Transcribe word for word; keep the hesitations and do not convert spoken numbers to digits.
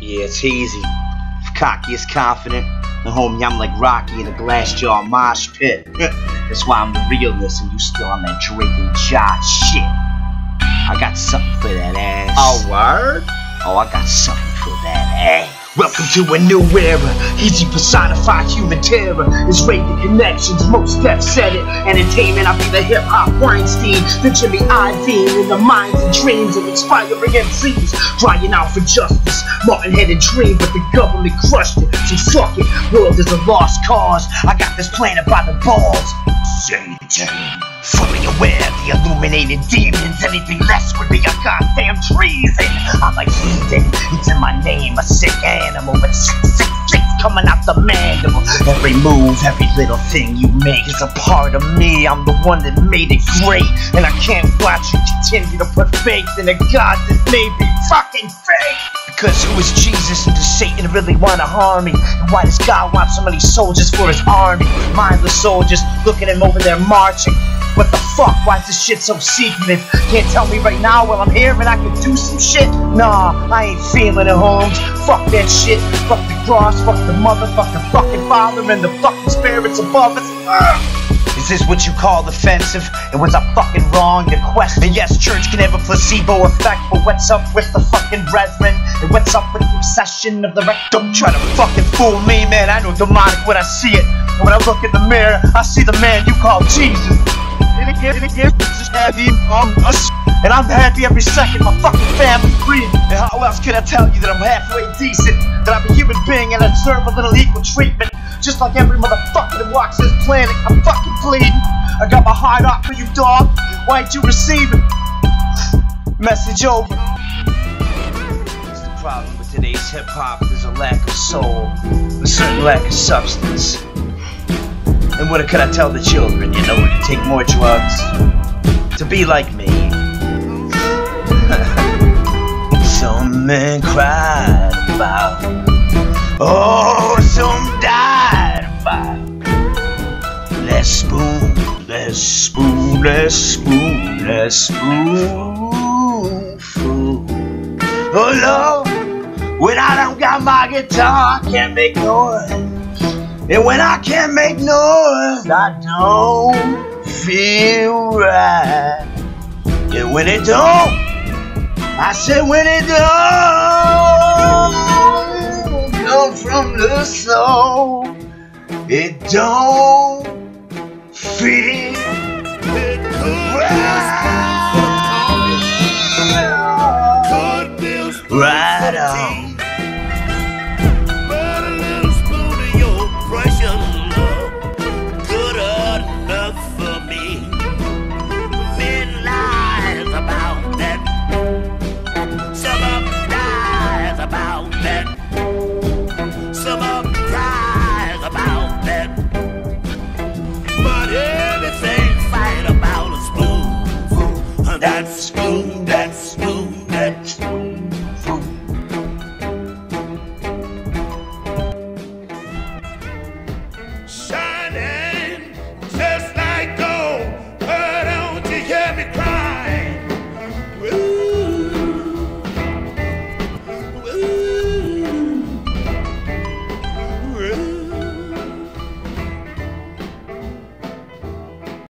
Yeah, it's Heezy. Cocky is confident. And homie, I'm like Rocky in a glass jar mosh pit. That's why I'm the realness and you still on that Drake and Josh shit. I got something for that ass. Oh, word? Oh, I got something for that ass. Welcome to a new era. Heezy personified human terror. It's rated connections, most death said it. Entertainment, I'll be the hip-hop Weinstein, the Jimmy Iovine in the minds and dreams of inspiring M Cs. Crying out for justice, Martin-headed dream, but the government crushed it. So fuck it, world is a lost cause. I got this planet by the balls. Satan, fully aware of the illuminated demons. Anything less would be a goddamn treason. I'm like heathen, it's in my name, a sick animal with six, six, six coming out the mandible. Every move, every little thing you make is a part of me. I'm the one that made it great, and I can't watch you continue to put faith in a God that may be fucking fake. Because who is Jesus, and does Satan really want to harm me? And why does God want so many soldiers for his army? Mindless soldiers, look at him over there marching. What the fuck, why is this shit so secretive? Can't tell me right now while I'm here and I can do some shit? Nah, I ain't feeling it, Holmes. Fuck that shit, fuck the cross, fuck the mother, fuck the fucking father and the fucking spirits above us. Ugh. Is this what you call offensive? And was I fucking wrong to question? And yes, church can have a placebo effect, but what's up with the fucking brethren? And what's up with the obsession of the wreck? Don't try to fucking fool me, man. I know demonic when I see it. And when I look in the mirror, I see the man you call Jesus. And again, and again, just have him on us. And I'm happy every second my fucking family's breathing. And how else can I tell you that I'm halfway decent? That I'm a human being and I deserve a little equal treatment? Just like every motherfucker that walks this planet, I'm fucking bleeding. I got my heart out for you, dog. Why ain't you receive it? Message over. That's the problem with today's hip-hop. There's a lack of soul, a certain lack of substance. And what could I tell the children, you know, to take more drugs? To be like me. Some men cried about, oh, some died about. Let's spoon, let's spoon, let's spoon, let's spoon food. Oh Lord, when I don't got my guitar, I can't make noise. And when I can't make noise, I don't feel right. And when it don't, I said when it don't come from the soul, it don't feel right. Right on. That spoon, that spoon, that spoon.